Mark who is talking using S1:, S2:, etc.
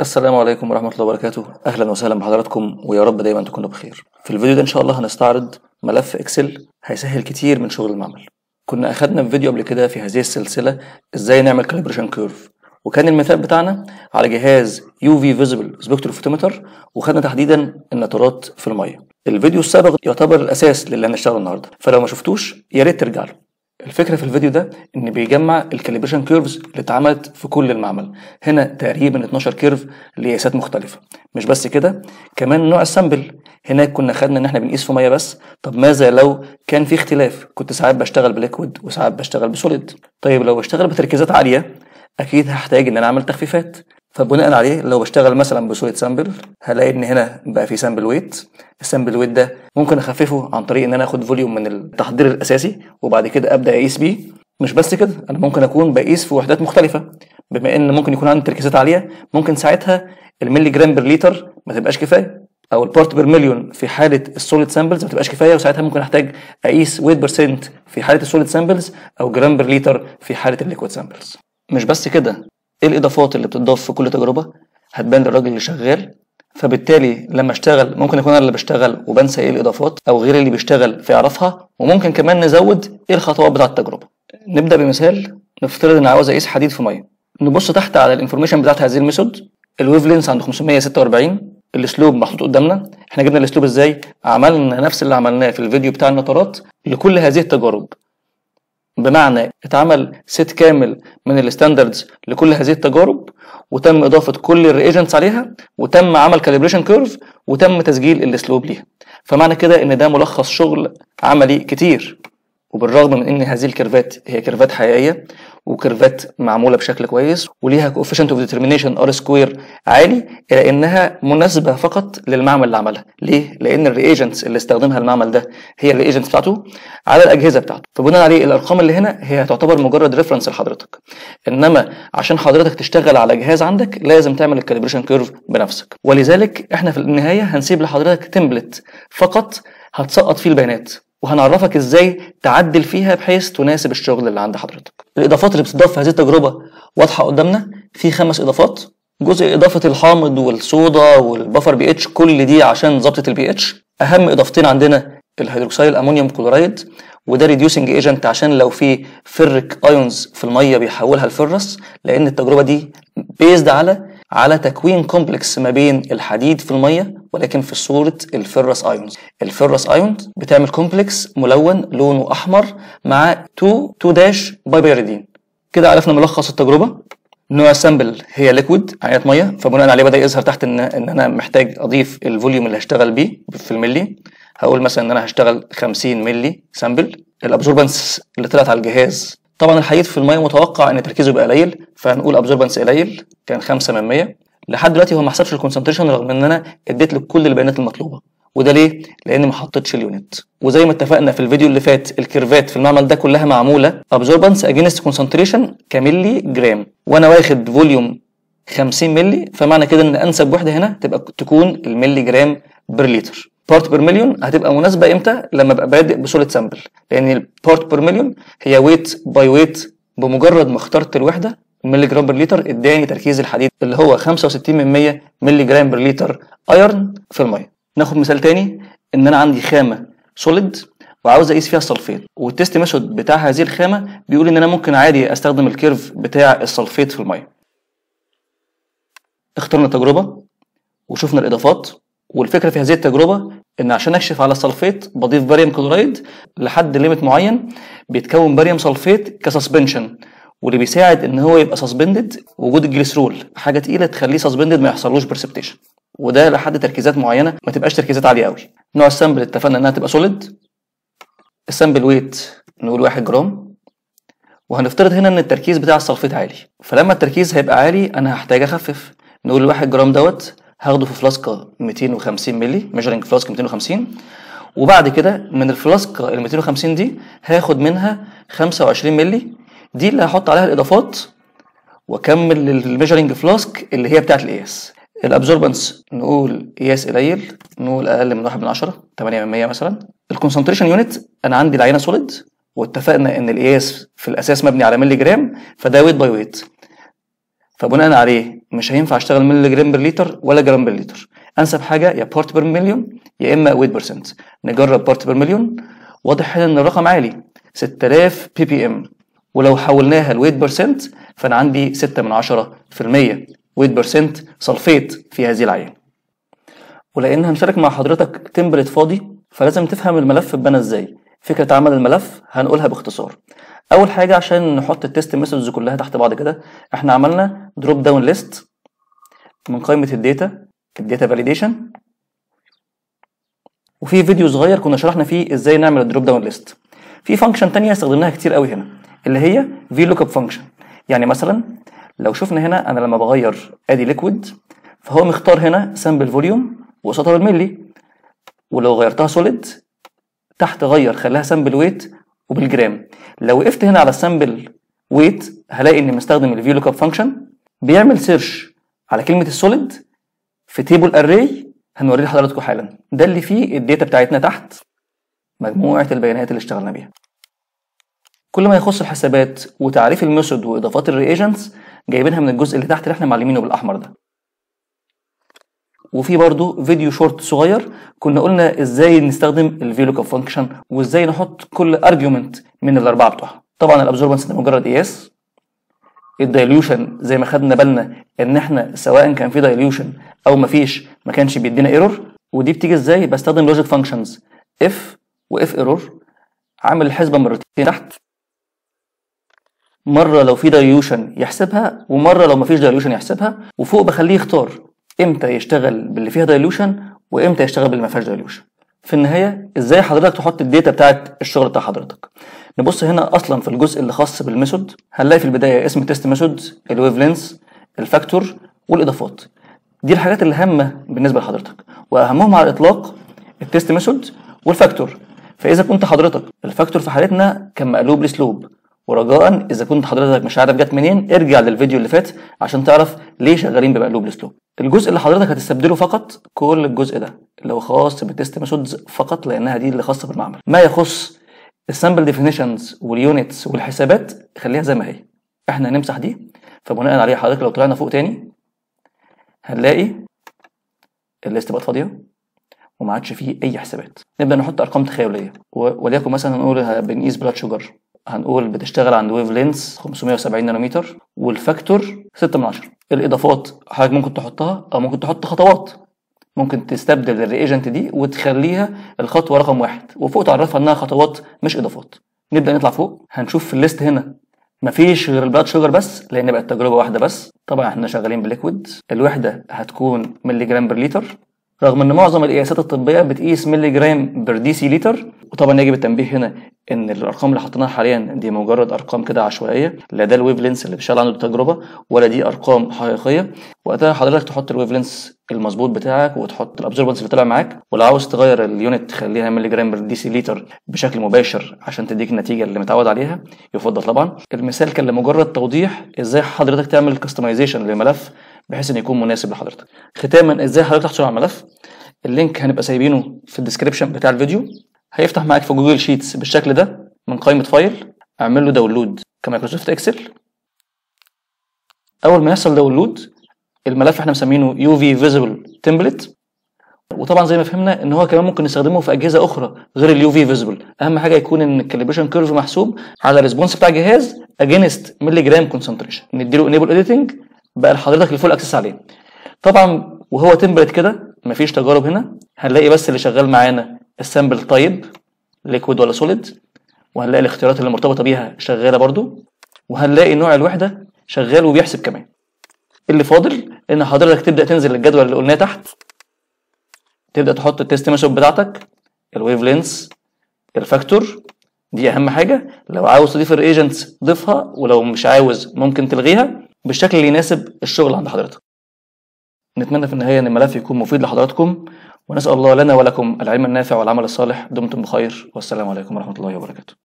S1: السلام عليكم ورحمة الله وبركاته. أهلا وسهلا بحضراتكم ويا رب دايما تكونوا بخير. في الفيديو ده إن شاء الله هنستعرض ملف إكسل هيسهل كتير من شغل المعمل. كنا أخدنا في فيديو قبل كده في هذه السلسلة إزاي نعمل كاليبريشن كيرف، وكان المثال بتاعنا على جهاز UV Visible Spectrophotometer، وخدنا تحديدا النترات في المية. الفيديو السابق يعتبر الأساس للي هنشتغله النهاردة، فلو ما شفتوش يا ريت ترجع له. الفكرة في الفيديو ده إن بيجمع الكاليبريشن كيرفز اللي اتعملت في كل المعمل، هنا تقريبا 12 كيرف لقياسات مختلفة. مش بس كده، كمان نوع السامبل. هناك كنا خدنا إن احنا بنقيس في مية بس، طب ماذا لو كان في اختلاف؟ كنت ساعات بشتغل بليكويد وساعات بشتغل بسوليد. طيب لو بشتغل بتركيزات عالية أكيد هحتاج إن أنا أعمل تخفيفات، فبناء عليه لو بشتغل مثلا بسوليد سامبل هلاقي ان هنا بقى في سامبل ويت. السامبل ويت ده ممكن اخففه عن طريق ان انا اخد فوليوم من التحضير الاساسي وبعد كده ابدا اقيس بيه. مش بس كده، انا ممكن اكون بقيس في وحدات مختلفه، بما ان ممكن يكون عندي تركيزات عاليه ممكن ساعتها الملي جرام بير لتر ما تبقاش كفايه، او البارت بير مليون في حاله السوليد سامبلز ما تبقاش كفايه، وساعتها ممكن احتاج اقيس ويت بيرسنت في حاله السوليد سامبلز او جرام بير لتر في حاله الليكويد سامبلز. مش بس كده، ايه الاضافات اللي بتضاف في كل تجربه هتبان للراجل اللي شغال، فبالتالي لما اشتغل ممكن اكون انا اللي بشتغل وبنسى ايه الاضافات، او غير اللي بيشتغل فيعرفها، وممكن كمان نزود ايه الخطوات بتاعه التجربه. نبدا بمثال. نفترض ان عاوز اقيس حديد في ميه. نبص تحت على الانفورميشن بتاعت هذه الميثود. الويف لينس عند 546، الاسلوب محطوط قدامنا. احنا جبنا الاسلوب ازاي؟ عملنا نفس اللي عملناه في الفيديو بتاع النترات لكل هذه التجارب، بمعنى اتعمل ست كامل من الستاندردز لكل هذه التجارب، وتم اضافه كل الريجنتس عليها، وتم عمل كاليبريشن كيرف، وتم تسجيل الاسلوب ليها. فمعنى كده ان ده ملخص شغل عملي كتير. وبالرغم من ان هذه الكيرفات هي كيرفات حقيقيه وكيرفات معموله بشكل كويس وليها كوفيشنت اوف ديترمينيشن ار سكوير عالي، الا انها مناسبه فقط للمعمل اللي عملها. ليه؟ لان الريجنتس اللي استخدمها المعمل ده هي الريجنتس بتاعته على الاجهزه بتاعته، فبناء عليه الارقام اللي هنا هي تعتبر مجرد ريفرنس لحضرتك. انما عشان حضرتك تشتغل على جهاز عندك لازم تعمل الكاليبريشن كيرف بنفسك، ولذلك احنا في النهايه هنسيب لحضرتك تمبلت فقط هتسقط فيه البيانات، وهنعرفك ازاي تعدل فيها بحيث تناسب الشغل اللي عند حضرتك. الاضافات اللي بتضاف في هذه التجربه واضحه قدامنا، في 5 اضافات. جزء اضافه الحامض والصودا والبفر بي اتش، كل دي عشان ضبط البي اتش. اهم اضافتين عندنا الهيدروكسيل امونيوم كلورايد، وده ريديوسنج ايجنت عشان لو في فيريك ايونز في الميه بيحولها لفرس، لان التجربه دي بيزد على تكوين كومبلكس ما بين الحديد في الميه ولكن في صوره الفرس ايونز. الفرس ايونز بتعمل كومبلكس ملون لونه احمر مع 2 داش بايبيريدين. كده عرفنا ملخص التجربه. نوع السامبل هي ليكويد، عينات ميه، فبناء عليه بدا يظهر تحت ان انا محتاج اضيف الفوليوم اللي هشتغل بيه في الملي. هقول مثلا ان انا هشتغل 50 ملي سامبل. الابزوربنس اللي طلعت على الجهاز، طبعا الحديد في الميه متوقع ان تركيزه يبقى قليل، فهنقول ابزوربنس قليل، كان 5 من 100. لحد دلوقتي هو ما حسبش الكونسنتريشن رغم ان انا اديت له كل البيانات المطلوبه، وده ليه؟ لان ما حطيتش اليونت. وزي ما اتفقنا في الفيديو اللي فات، الكيرفات في المعمل ده كلها معموله ابزوربنس اجينست كونسنتريشن كملي جرام، وانا واخد فوليوم 50 ملي، فمعنى كده ان انسب وحده هنا تكون الملي جرام بير لتر. بارت بير مليون هتبقى مناسبه امتى؟ لما ابقى بادئ بسوليد سامبل، لان البارت بير مليون هي ويت باي ويت. بمجرد ما اخترت الوحده ملي جرام بير لتر اداني تركيز الحديد اللي هو 65 من 100 ملي جرام بير لتر ايرن في الميه. ناخد مثال تاني، ان انا عندي خامه سوليد وعاوز اقيس فيها السلفيت، والتيست ميثود بتاع هذه الخامه بيقول ان انا ممكن عادي استخدم الكيرف بتاع السلفيت في الميه. اخترنا تجربه وشفنا الاضافات، والفكره في هذه التجربه ان عشان اكشف على السلفيت بضيف باريوم كلورايد لحد ليميت معين، بيتكون باريوم سلفيت كسسبنشن، واللي بيساعد ان هو يبقى سسبندد وجود الجليسرول، حاجه تقيله تخليه سسبندد ما يحصلوش برسبتيشن، وده لحد تركيزات معينه ما تبقاش تركيزات عاليه قوي. نوع السامبل اتفقنا انها تبقى سوليد. السامبل ويت نقول 1 جرام، وهنفترض هنا ان التركيز بتاع السلفيت عالي، فلما التركيز هيبقى عالي انا هحتاج اخفف. نقول 1 جرام دوت هاخده في فلاسكه 250 مللي، ميجرنج فلاسك 250، وبعد كده من الفلاسكه ال 250 دي هاخد منها 25 مللي، دي اللي هحط عليها الاضافات واكمل الميجرنج فلاسك اللي هي بتاعت القياس. الابزوربنس نقول قياس قليل، نقول اقل من 1/10، 8 من 100 مثلا. الكونسنتريشن يونت انا عندي العينه سوليد، واتفقنا ان القياس في الاساس مبني على ملي جرام، فده ويت باي ويت، فبناء عليه مش هينفع اشتغل ملي جرام بر لتر ولا جرام بر لتر. انسب حاجه يا بارت بر مليون يا اما ويت برسنت. نجرب بارت بر مليون. واضح هنا ان الرقم عالي 6000 بي بي ام، ولو حولناها لويت برسنت فانا عندي 6% ويت برسنت سلفيت في هذه العينه. ولان هنشارك مع حضرتك تمبلت فاضي فلازم تفهم الملف اتبنى ازاي. فكره عمل الملف هنقولها باختصار. اول حاجه عشان نحط التست ميثودز كلها تحت بعض كده، احنا عملنا دروب داون ليست من قائمه الداتا فاليديشن، وفي فيديو صغير كنا شرحنا فيه ازاي نعمل الدروب داون ليست. في فانكشن تانية استخدمناها كتير قوي هنا اللي هي في لوك اب فانكشن. يعني مثلا لو شفنا هنا انا لما بغير ادي ليكويد فهو مختار هنا سامبل فوليوم وقصادها بالملي، ولو غيرتها سوليد تحت غير خليها سامبل ويت وبالجرام. لو وقفت هنا على السامبل ويت هلاقي اني مستخدم الفي لوك اب فانكشن بيعمل سيرش على كلمه السوليد في تيبل اري هنوريه لحضراتكم حالا. ده اللي فيه الداتا بتاعتنا تحت مجموعه البيانات اللي اشتغلنا بيها. كل ما يخص الحسابات وتعريف الميثود واضافات الرياجنتس جايبينها من الجزء اللي تحت اللي احنا معلمينه بالاحمر ده. وفي برضو فيديو شورت صغير كنا قلنا ازاي نستخدم الفي لوك اب فانكشن وازاي نحط كل ارجيومنت من الاربعه بتوعها. طبعا الابزوربنس ده مجرد قياس. الدايليوشن زي ما خدنا بالنا ان احنا سواء كان في دايليوشن او مفيش ما كانش بيدينا ايرور. ودي بتيجي ازاي؟ بستخدم لوجيك فانكشنز اف واف ايرور. عامل الحسبه مرتين تحت، مره لو في دايليوشن يحسبها ومره لو مفيش دايليوشن يحسبها، وفوق بخليه يختار امتى يشتغل باللي فيها دايليوشن وامتى يشتغل باللي ما فيهاش دايليوشن. في النهايه ازاي حضرتك تحط الداتا بتاعت الشغل بتاع حضرتك. نبص هنا اصلا في الجزء اللي خاص بالميثود هنلاقي في البدايه اسم تيست ميثود، الويف لينس، الفاكتور والاضافات. دي الحاجات اللي هامه بالنسبه لحضرتك، واهمهم على الاطلاق التيست ميثود والفاكتور. فاذا كنت حضرتك الفاكتور في حالتنا كان مقلوب لسلوب، ورجاء اذا كنت حضرتك مش عارف جت منين ارجع للفيديو اللي فات عشان تعرف ليه شغالين بمقلوب لسلوب. الجزء اللي حضرتك هتستبدله فقط كل الجزء ده اللي هو خاص بالتست ميثودز فقط، لانها دي اللي خاصه بالمعمل. ما يخص السامبل ديفينيشنز واليونتس والحسابات خليها زي ما هي. احنا هنمسح دي، فبناء عليها حضرتك لو طلعنا فوق تاني هنلاقي الليست بقت فاضيه وما عادش فيه اي حسابات. نبدا نحط ارقام تخيليه، وليكن مثلا نقول بنقيس بلاد شوجر، هنقول بتشتغل عند ويف لينس 570 نانومتر والفاكتور 6/10. الاضافات حضرتك ممكن تحطها او ممكن تحط خطوات. ممكن تستبدل الرياجنت دي وتخليها الخطوه رقم 1 وفوق تعرفها انها خطوات مش اضافات. نبدا نطلع فوق هنشوف في الليست هنا مفيش غير البلاد شوجر بس لان بقت تجربه واحده بس. طبعا احنا شغالين بليكويد، الوحده هتكون ملي جرام بر لتر، رغم ان معظم القياسات الطبيه بتقيس ملي جرام بر دي سي لتر. وطبعا يجب التنبيه هنا ان الارقام اللي حطيناها حاليا دي مجرد ارقام كده عشوائيه، لا ده الويف لينس اللي بيشتغل عنده التجربه ولا دي ارقام حقيقيه. وقتها حضرتك تحط الويف لينس المظبوط بتاعك وتحط الابزوربنس اللي طلع معاك، ولو عاوز تغير اليونت تخليها ملي جرام بر دي سي لتر بشكل مباشر عشان تديك النتيجه اللي متعود عليها يفضل. طبعا المثال كان لمجرد توضيح ازاي حضرتك تعمل كاستمايزيشن للملف بحيث ان يكون مناسب لحضرتك. ختاما ازاي حضرتك تحصل على الملف، اللينك هنبقى سايبينه في الديسكريبشن بتاع الفيديو. هيفتح معاك في جوجل شيتس بالشكل ده من قائمه فايل، اعمل له داونلود كمايكروسوفت اكسل. اول ما يحصل داونلود الملف احنا مسمينه UV Visible Template. وطبعا زي ما فهمنا ان هو كمان ممكن نستخدمه في اجهزه اخرى غير الUV Visible. اهم حاجه يكون ان الكاليبريشن كيرف محسوب على الريسبونس بتاع الجهاز against ملي جرام كونسنتريشن. نديله enable editing بقى لحضرتك الفول اكسس عليه. طبعا وهو تمبلت كده مفيش تجارب هنا، هنلاقي بس اللي شغال معانا السامبل تايب ليكويد ولا سوليد، وهنلاقي الاختيارات اللي مرتبطه بيها شغاله برضو، وهنلاقي نوع الوحده شغال وبيحسب كمان. اللي فاضل ان حضرتك تبدا تنزل الجدول اللي قلناه تحت، تبدا تحط التست ميثود بتاعتك، الويف لينس، الفاكتور، دي اهم حاجه. لو عاوز تضيف الريجنتس ضيفها، ولو مش عاوز ممكن تلغيها بالشكل اللي يناسب الشغل عند حضرتك. نتمنى في النهايه ان الملف يكون مفيد لحضراتكم، ونسال الله لنا ولكم العلم النافع والعمل الصالح. دمتم بخير، والسلام عليكم ورحمه الله وبركاته.